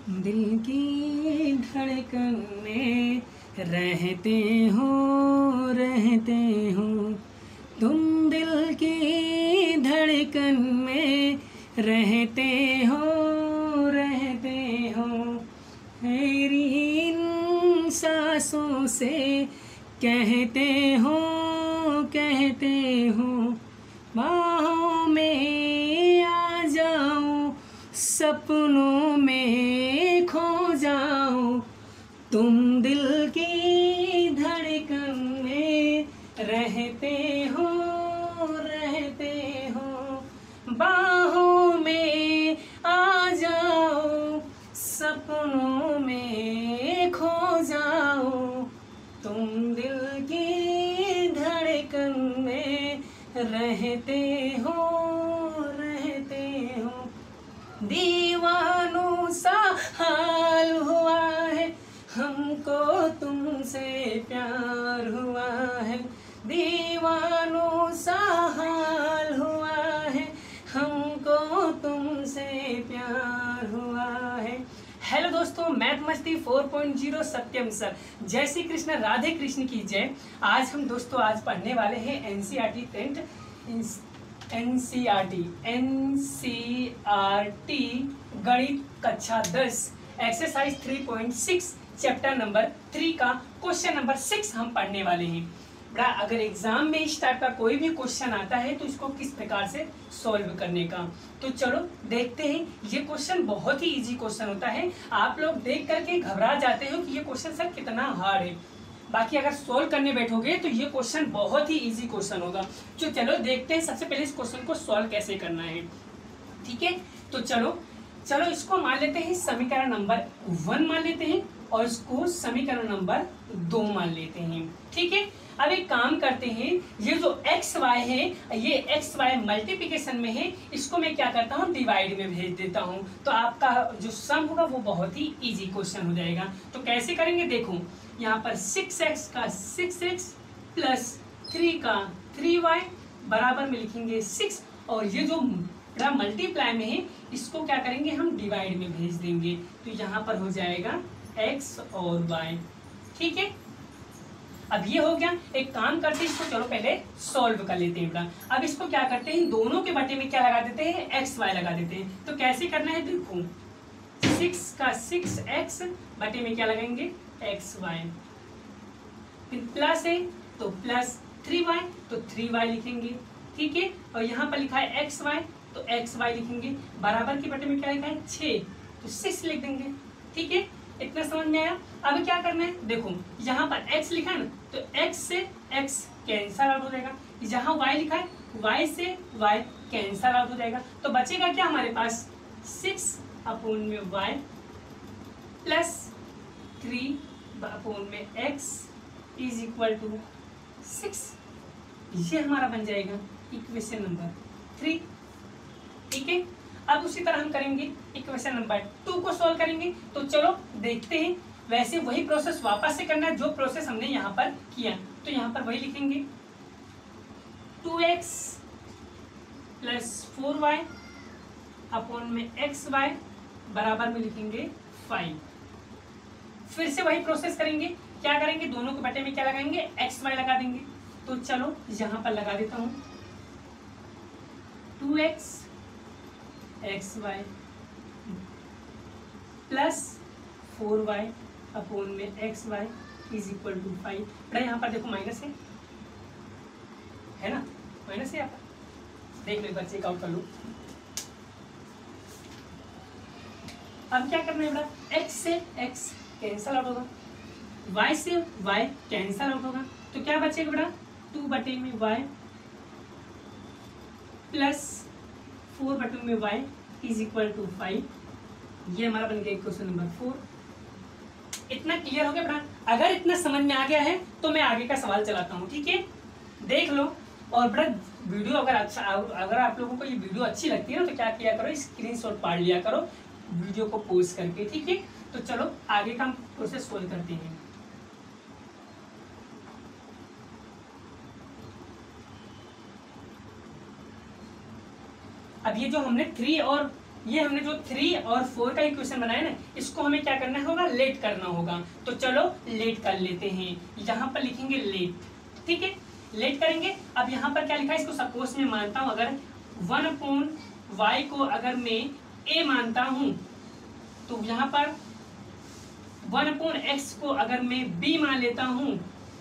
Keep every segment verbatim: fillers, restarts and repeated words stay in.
दिल की धड़कन में रहते हो रहते हो तुम, दिल की धड़कन में रहते हो रहते हो, मेरी इन सांसों से कहते हो कहते हो, बाहों में आ जाओ सपनों में खो जाओ, तुम दिल की धड़कन में रहते हो रहते हो, बाहों में आ जाओ सपनों में खो जाओ, तुम दिल की धड़कन में रहते हो रहते हो। दीवानों सा हाल हुआ है हमको तुमसे प्यार हुआ है, दीवानों सा हाल हुआ है हमको तुमसे प्यार हुआ है। हेलो दोस्तों, मैथ मस्ती four point zero Satyam sir, जय श्री कृष्ण, राधे कृष्ण की जय। आज हम दोस्तों आज पढ़ने वाले हैं एनसीईआरटी टेंथ एनसीईआरटी एनसीईआरटी गणित कक्षा दस exercise three point six chapter number three का क्वेश्चन नंबर सिक्स हम पढ़ने वाले हैं। बड़ा अगर एग्जाम में इस टाइप का कोई भी क्वेश्चन आता है तो इसको किस प्रकार से सॉल्व करने का, तो चलो देखते हैं। ये क्वेश्चन बहुत ही इजी क्वेश्चन होता है, आप लोग देख करके घबरा जाते हो कि ये क्वेश्चन सर कितना हार्ड है, बाकी अगर सोल्व करने बैठोगे तो ये क्वेश्चन बहुत ही इजी क्वेश्चन होगा। तो चलो देखते हैं सबसे पहले इस क्वेश्चन को सॉल्व कैसे करना है। ठीक है, तो चलो चलो इसको मान लेते हैं समीकरण नंबर वन मान लेते हैं और इसको समीकरण नंबर दो मान लेते हैं। ठीक है, अब एक काम करते हैं, ये जो एक्स वाई है ये एक्स वाई मल्टीप्लिकेशन में है, इसको मैं क्या करता हूँ डिवाइड में भेज देता हूँ, तो आपका जो सम होगा वो बहुत ही इजी क्वेश्चन हो जाएगा। तो कैसे करेंगे देखो, यहाँ पर सिक्स एक्स का सिक्स एक्स प्लस थ्री का थ्री वाई बराबर में लिखेंगे सिक्स, और ये जो मल्टीप्लाई में है इसको क्या करेंगे हम डिवाइड में भेज देंगे, तो यहाँ पर हो जाएगा x और y। ठीक है, अब ये हो गया। एक काम करते हैं, इसको चलो पहले सॉल्व कर लेते हैं बेटा। अब इसको क्या करते हैं, दोनों के बटे में क्या लगा देते हैं, एक्स वाई लगा देते हैं। तो कैसे करना है देखो, सिक्स का सिक्स एक्स बटे में क्या लगाएंगे एक्स वाई, फिर प्लस है तो प्लस थ्री वाई तो थ्री वाई लिखेंगे। ठीक है, और यहाँ पर लिखा है एक्स वाई तो एक्स वाई लिखेंगे, बराबर के बटे में क्या लिखा है छः तो सिक्स लिख देंगे। ठीक है, इतना समझ में आया। अब क्या करना है देखो, यहाँ पर x लिखा है ना तो x से x कैंसल आउट हो जाएगा, जहाँ y लिखा है y से y कैंसल आउट हो जाएगा, तो बचेगा क्या हमारे पास सिक्स अपोन में y प्लस थ्री अपोन में x is equal to six. ये हमारा बन जाएगा इक्वेशन नंबर थ्री। ठीक है, अब उसी तरह हम करेंगे इक्वेशन नंबर टू को सॉल्व करेंगे। तो चलो देखते हैं, वैसे वही प्रोसेस वापस से करना है जो प्रोसेस हमने यहाँ पर किया, तो यहाँ पर वही लिखेंगे two x plus four y upon में एक्स वाई बराबर में लिखेंगे फाइव। फिर से वही प्रोसेस करेंगे, क्या करेंगे दोनों के बटे में क्या लगाएंगे एक्स वाई लगा देंगे। तो चलो यहाँ पर लगा देता हूँ two x x y plus four y upon में x y is equal to five. बड़ा यहाँ पर देखो माइनस है है ना, माइनस है यहाँ पर, देख लो एक बार चेकआउट कर लो। अब क्या करना है बड़ा, x से x कैंसल आउट होगा, y से y कैंसल आउट होगा, तो क्या बचेगा बड़ा टू बटे में y प्लस फोर बटे में y is equal to five. ये हमारा बन गया क्वेश्चन नंबर फोर। इतना क्लियर हो गया बेटा? अगर इतना समझ में आ गया है तो मैं आगे का सवाल चलाता हूँ। ठीक है, देख लो। और बेटा वीडियो अगर अच्छा अगर आप लोगों को ये वीडियो अच्छी लगती है ना तो क्या किया करो, स्क्रीनशॉट पाड़ लिया करो वीडियो को पॉज करके। ठीक है, तो चलो आगे का हम प्रोसेस सोल्व करते हैं। अब ये जो हमने थ्री और ये हमने जो थ्री और फोर का इक्वेशन बनाया ना, इसको हमें क्या करना होगा, लेट करना होगा। तो चलो लेट कर लेते हैं, यहाँ पर लिखेंगे लेट, ठीक है, लेट करेंगे। अब यहाँ पर क्या लिखा है, इसको सपोज मैं मानता हूँ, अगर वन अपॉन वाई को अगर मैं ए मानता हूँ, तो यहाँ पर वन अपॉन एक्स को अगर मैं बी मान लेता हूँ,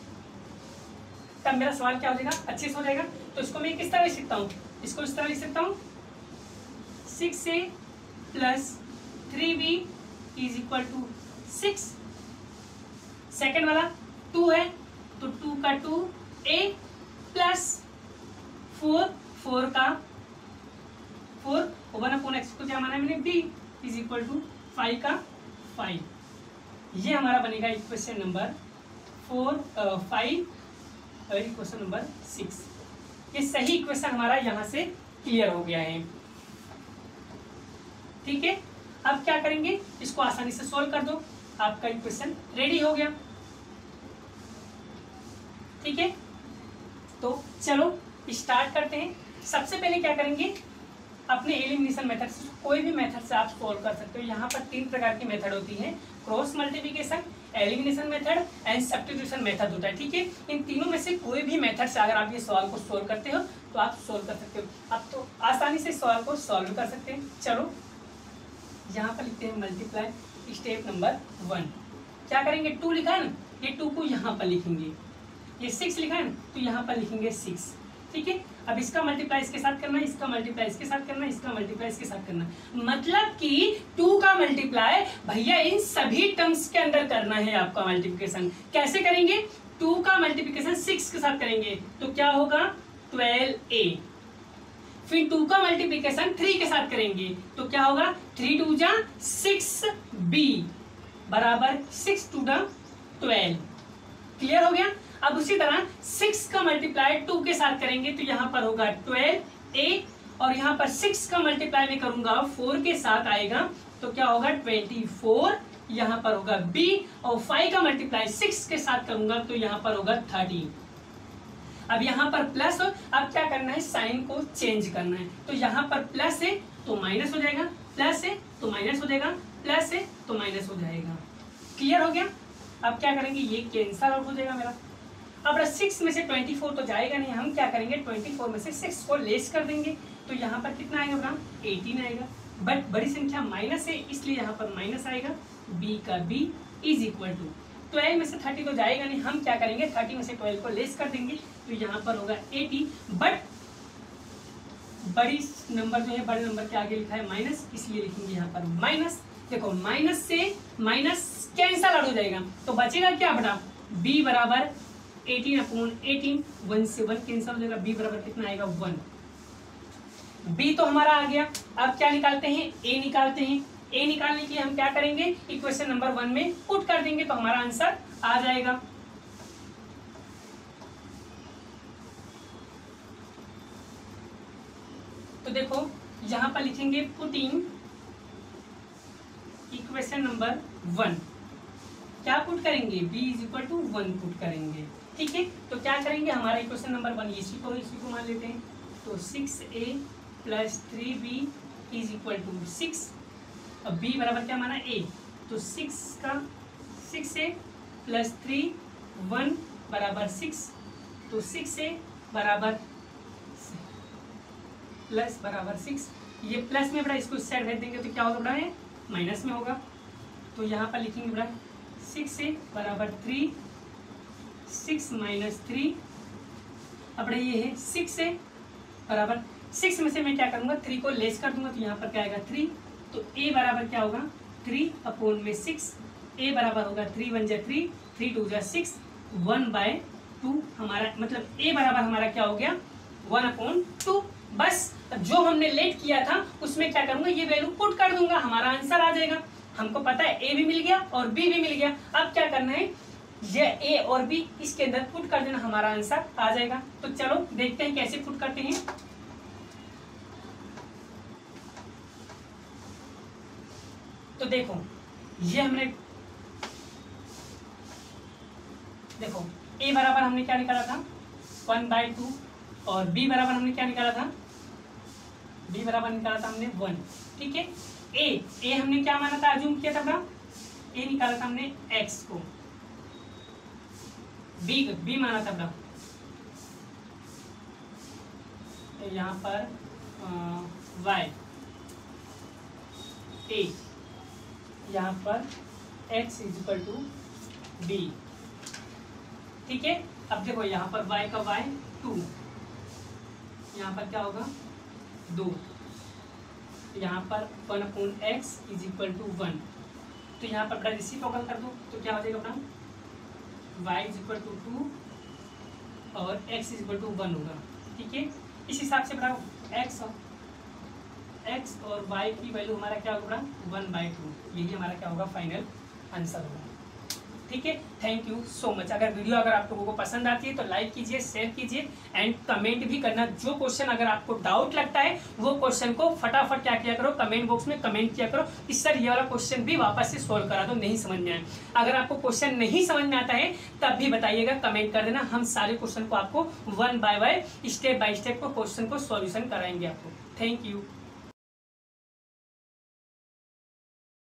तब मेरा सवाल क्या हो जाएगा, अच्छे से हो जाएगा। तो इसको मैं किस तरह लिख सकता हूँ, इसको इस तरह लिख सकता हूँ, six a plus three b is equal to six. Second वाला टू है, तो टू का two a plus four, four का फोर, वन अपॉन एक्स को क्या माना है मैंने, b is equal to five का फाइव। ये हमारा बनेगा equation number four five, equation number six. ये सही इक्वेशन हमारा यहाँ से क्लियर हो गया है, ठीक है। अब क्या करेंगे, इसको आसानी से सॉल्व कर दो, आपका इक्वेशन रेडी हो गया, ठीक है। तो चलो स्टार्ट करते हैं। सबसे पहले क्या करेंगे, अपने एलिमिनेशन मेथड से, कोई भी मेथड से आप सॉल्व कर सकते हो। यहाँ पर तीन प्रकार की मेथड होती है, cross multiplication, elimination method and substitution method होता है, ठीक है। इन तीनों में से कोई भी मेथड से अगर आप ये सवाल को सॉल्व करते हो तो आप सॉल्व कर सकते हो। अब तो आसानी से सवाल को सॉल्व कर सकते हैं। चलो यहाँ पर लिखते हैं मल्टीप्लाई, स्टेप नंबर वन। क्या करेंगे, टू लिखा है ना, ये टू को यहाँ पर लिखेंगे, ये सिक्स लिखा है ना, तो यहाँ पर लिखेंगे सिक्स, ठीक है। अब इसका मल्टीप्लाई इसके साथ करना है, इसका मल्टीप्लाई इसके साथ करना है, इसका मल्टीप्लाई इसके साथ करना है। मतलब कि टू का मल्टीप्लाई भैया इन सभी टर्म्स के अंदर करना है आपका मल्टीप्लिकेशन। कैसे करेंगे, टू का मल्टीप्लिकेशन सिक्स के साथ करेंगे तो क्या होगा, ट्वेल्व ए। फिर टू का मल्टीप्लिकेशन थ्री के साथ करेंगे तो क्या होगा, थ्री टू जा सिक्स बी बराबर सिक्स टू द ट्वेल्व। क्लियर हो गया। अब उसी तरह सिक्स का मल्टीप्लाई टू के साथ करेंगे तो यहाँ पर होगा ट्वेल्व ए, और यहाँ पर सिक्स का मल्टीप्लाई में करूंगा फोर के साथ आएगा तो क्या होगा, ट्वेंटी फोर। यहाँ पर होगा बी, और फाइव का मल्टीप्लाई सिक्स के साथ करूंगा तो यहाँ पर होगा थर्टी। अब यहाँ पर प्लस हो, अब क्या करना है, साइन को चेंज करना है। तो यहाँ पर प्लस है तो माइनस हो जाएगा, प्लस है तो माइनस हो जाएगा, प्लस है तो माइनस हो जाएगा। क्लियर हो गया। अब क्या करेंगे, ये कैंसल आउट हो जाएगा मेरा। अब सिक्स में से ट्वेंटी फोर तो जाएगा नहीं, हम क्या करेंगे, ट्वेंटी फोर में से सिक्स को लेस कर देंगे तो यहाँ पर कितना आएगा बेटा, एटीन आएगा। बट बड़ी संख्या माइनस है इसलिए यहाँ पर माइनस आएगा, b का b is equal to twelve में से थर्टी तो जाएगा नहीं, हम क्या करेंगे, थर्टी में से ट्वेल्व को लेस कर देंगे तो यहाँ पर होगा एटी। बट बड़ी नंबर जो है, बड़े नंबर के आगे लिखा है माइनस, इसलिए लिखेंगे यहाँ पर माइनस। देखो माइनस से माइनस कैंसल आउट हो जाएगा तो बचेगा क्या बेटा, b बराबर एटीन अपॉन एटीन, वन से वन कैंसल हो जाएगा, b बराबर कितना आएगा, वन। b तो हमारा आ गया। अब क्या निकालते हैं, a निकालते हैं। a निकालने के लिए हम क्या करेंगे, इक्वेशन नंबर वन में पुट कर देंगे तो हमारा आंसर आ जाएगा। तो देखो यहां पर लिखेंगे पुटिंग इक्वेशन नंबर वन, क्या पुट करेंगे, b is equal to one put करेंगे, ठीक है। तो क्या करेंगे, हमारा इक्वेशन नंबर वन, इसी को इसी को मान लेते हैं, तो six a plus three b is equal to six. अब b बराबर क्या माना, a, तो सिक्स का six a plus three one बराबर सिक्स, तो सिक्स ए बराबर प्लस बराबर सिक्स। ये प्लस में बड़ा, इसको इस साइड भेज देंगे तो क्या होगा बड़ा है, माइनस में होगा। तो यहाँ पर लिखेंगे बड़ा सिक्स ए बराबर थ्री, सिक्स माइनस थ्री। अब बड़ा ये है सिक्स ए बराबर, सिक्स में से मैं क्या करूँगा, थ्री को लेस कर दूंगा तो यहाँ पर क्या आएगा, थ्री। तो a बराबर क्या होगा, थ्री अपॉन में सिक्स, a बराबर होगा थ्री वन जा थ्री, थ्री टू जा सिक्स, वन बाय टू। हमारा मतलब a बराबर हमारा क्या हो गया, वन अपॉन टू। बस जो हमने लेट किया था उसमें क्या करूंगा, ये वैल्यू पुट कर दूंगा, हमारा आंसर आ जाएगा। हमको पता है a भी मिल गया और b भी मिल गया। अब क्या करना है, ये a और b इसके अंदर पुट कर देना, हमारा आंसर आ जाएगा। तो चलो देखते हैं कैसे पुट करते हैं। तो देखो ये हमने, देखो a बराबर हमने क्या निकाला था, वन बाई टू, और b बराबर हमने क्या निकाला था, बी बराबर निकाला था हमने वन, ठीक है। ए ए हमने क्या माना था, अज्यूम किया था अपना, ए निकाला था हमने एक्स को, बी बी माना था अपना, यहाँ पर वाई, ए यहाँ पर x is equal to b, ठीक है। अब देखो यहाँ पर y का y टू, यहाँ पर क्या होगा दो, यहाँ पर one upon x is equal to one, तो यहाँ पर बड़ा रेसिप्रोकल कर दो तो क्या हो जाएगा अपना y is equal to two और x is equal to one होगा, ठीक है। इस हिसाब से बड़ा x x और y की वैल्यू हमारा क्या होगा, वन बाई टू, यही हमारा क्या होगा फाइनल आंसर होगा, ठीक है। Thank you so much. अगर वीडियो अगर आप लोगों को पसंद आती है तो लाइक कीजिए, शेयर कीजिए एंड कमेंट भी करना। जो क्वेश्चन अगर आपको डाउट लगता है वो क्वेश्चन को फटाफट क्या किया करो, कमेंट बॉक्स में कमेंट किया करो कि सर ये वाला क्वेश्चन भी वापस से सोल्व करा दो, नहीं समझ में आए। अगर आपको क्वेश्चन नहीं समझ में आता है तब भी बताइएगा, कमेंट कर देना, हम सारे क्वेश्चन को आपको one by one step by step को क्वेश्चन को सॉल्यूशन कराएंगे आपको। Thank you.